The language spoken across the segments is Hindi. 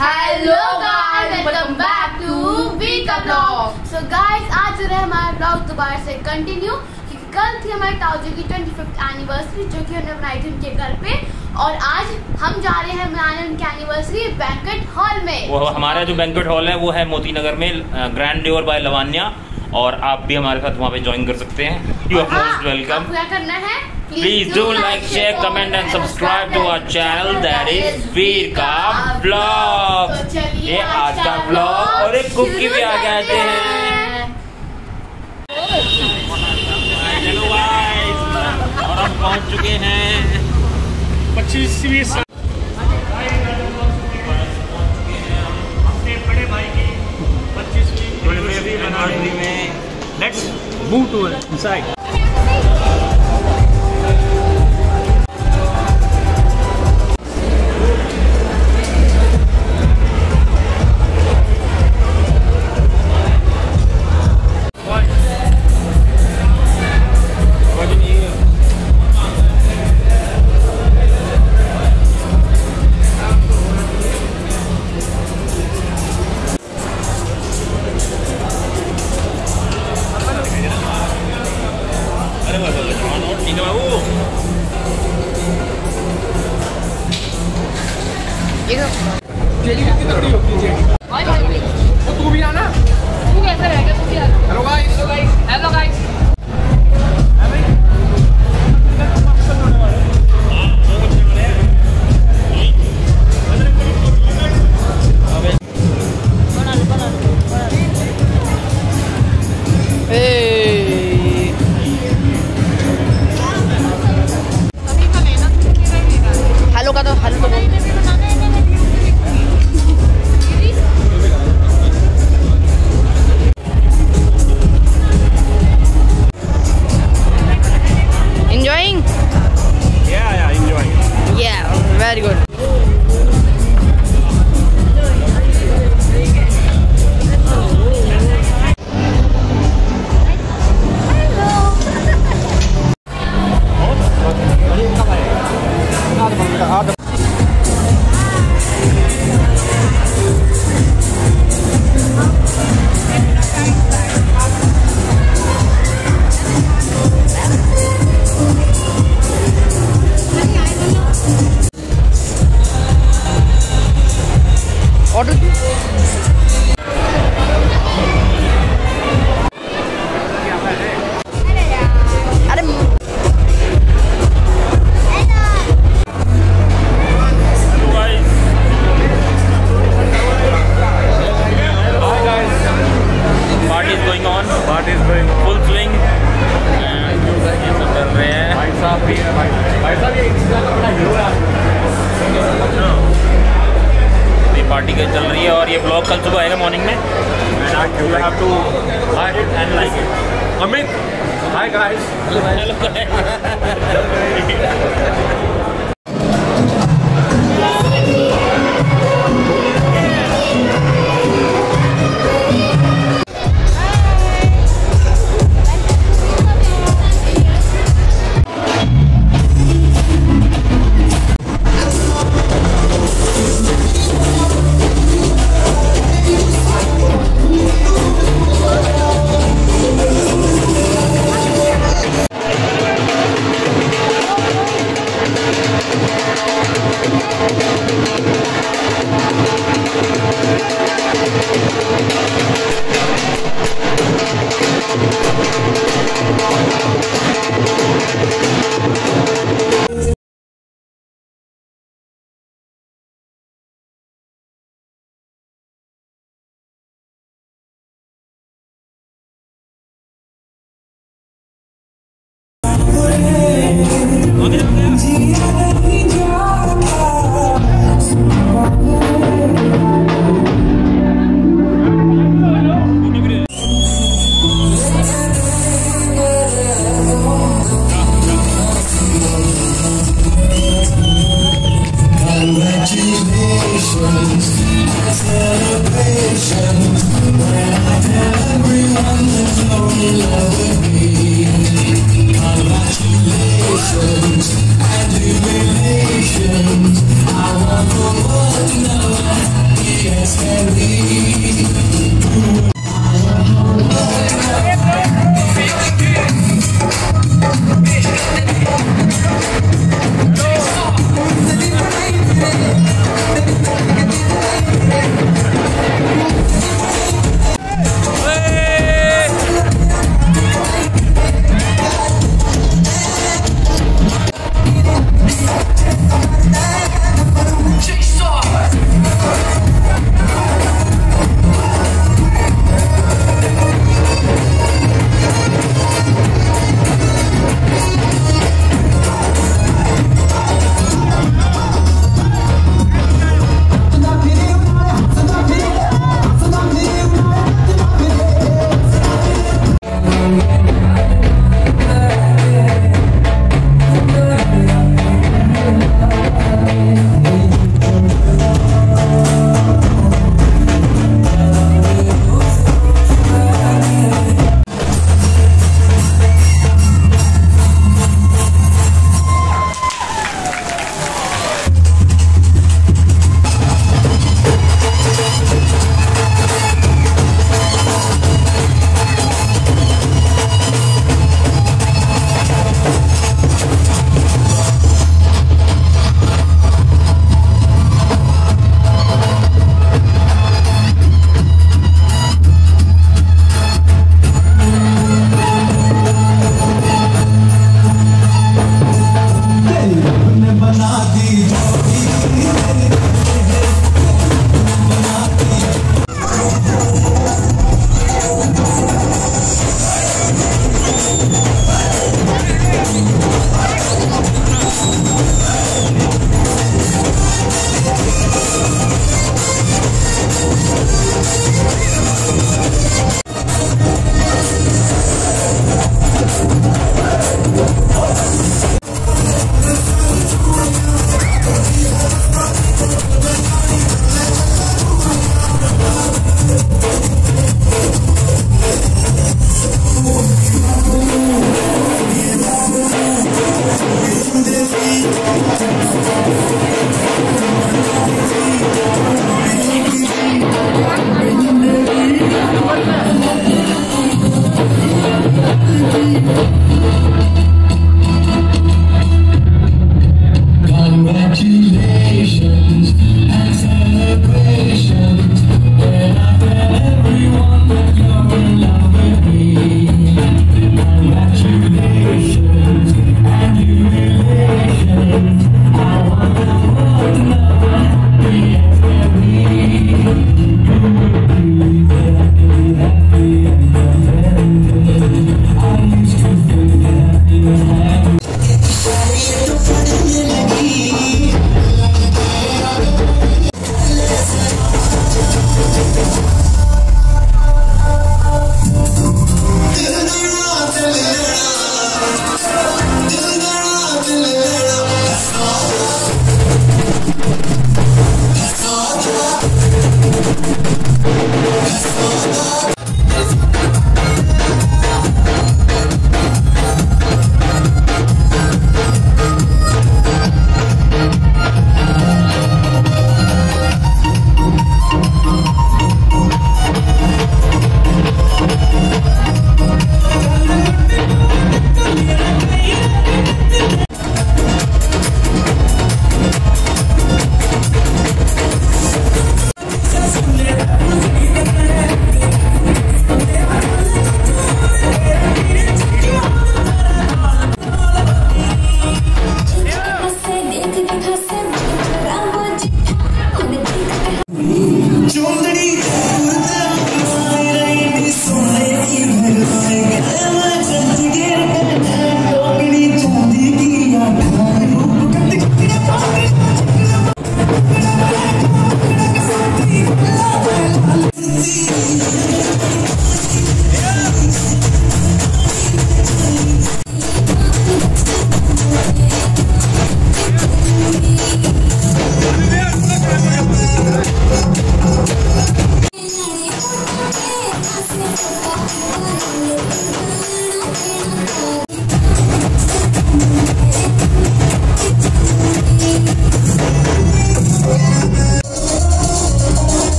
Hello guys, welcome back to week का ब्लॉग। सो गाइस, आज जो है हमारा ब्लॉग दोबारा से कंटिन्यू, क्योंकि कल थी हमारे ताऊजी की 25th एनिवर्सरी जो कि हमने बनाई थी उनके घर पे, और आज हम जा रहे हैं मनाने उनकी एनिवर्सरी बैंक्वेट हॉल में। वो हमारा जो बैंक्वेट हॉल है वो है मोती नगर में, ग्रैंडर बाय लवान्या, और आप भी हमारे साथ वहाँ पे ज्वाइन कर सकते हैं। You are most welcome. क्या करना है? Please do like, share, comment and subscribe to our channel, that is वीर का ब्लॉग। ये आज का ब्लॉग, और एक कुकी भी आ जाते हैं। हेलो गाइस, और हम पहुंच चुके हैं 25वीं अपने बड़े भाई की 25वीं एनिवर्सरी में। Let's move to inside. Jelly कितनी तगड़ी होती है जेली। तो तू भी आना। तू कैसे रहेगा? तू भी आ। Hello guys, hello guys, hello guys. Hello का तो हेलो तो enjoying? Yeah, enjoying. Yeah, very good. Order अरे party is going on, full swing, ये सब चल रहे हैं। भाई साहब भी है, भाई साहब ये इंस्टा का बड़ा हीरो है। पार्टी का चल रही है, और ये ब्लॉग कल सुबह आएगा मॉर्निंग में, and you have to watch it and like it. Amit, hi guys. I want the world to know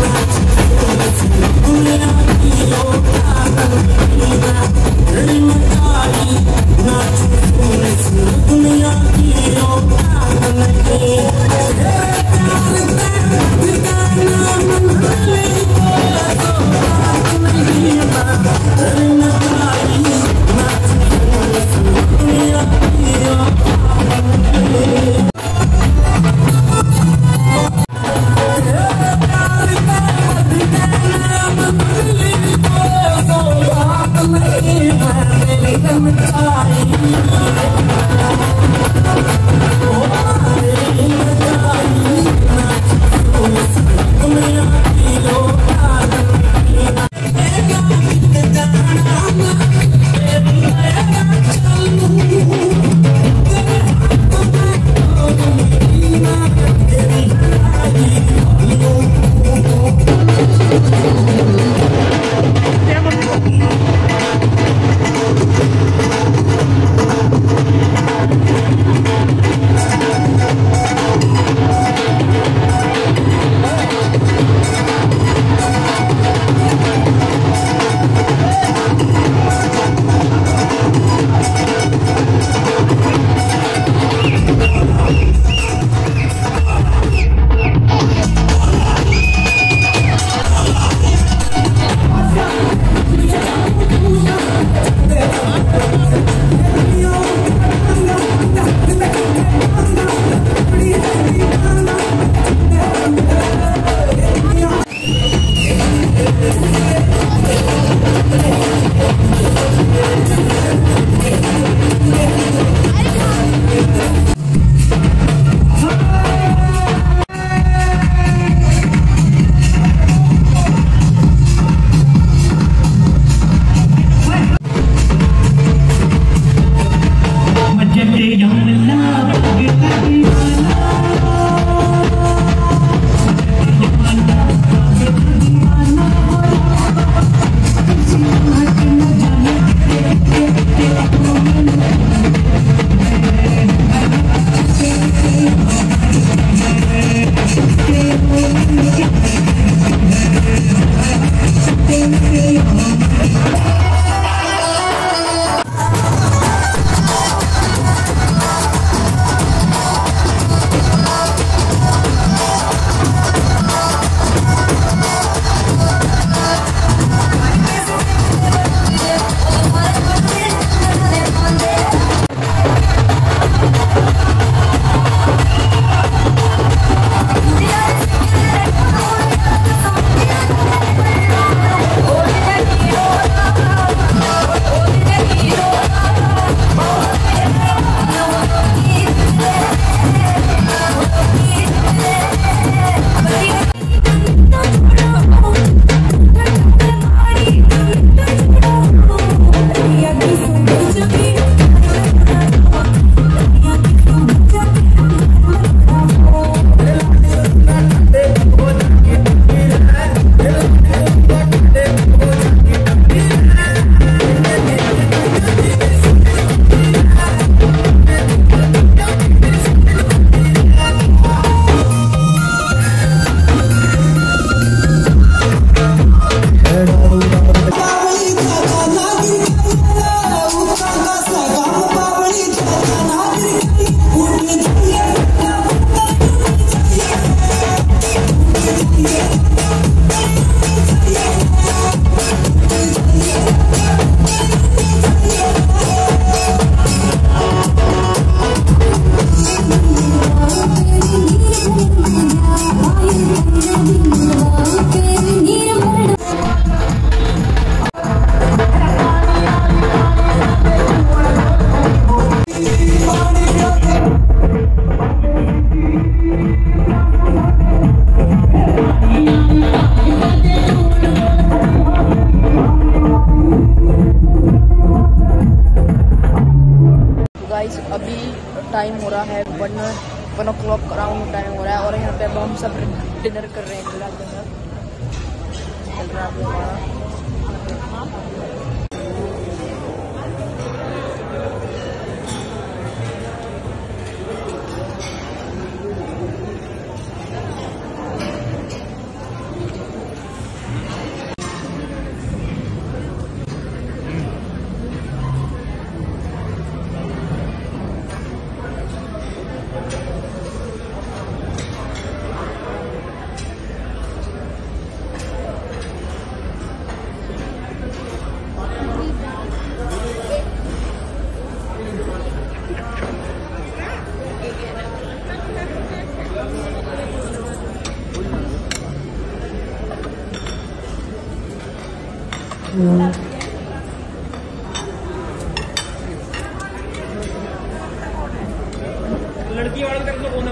time हो रहा है 1 o'clock अराउंड टाइम हो रहा है और यहाँ पे अब हम सब डिनर कर रहे हैं। डिनर चल रहा है हमारा। लड़की वाले तरफ से कौन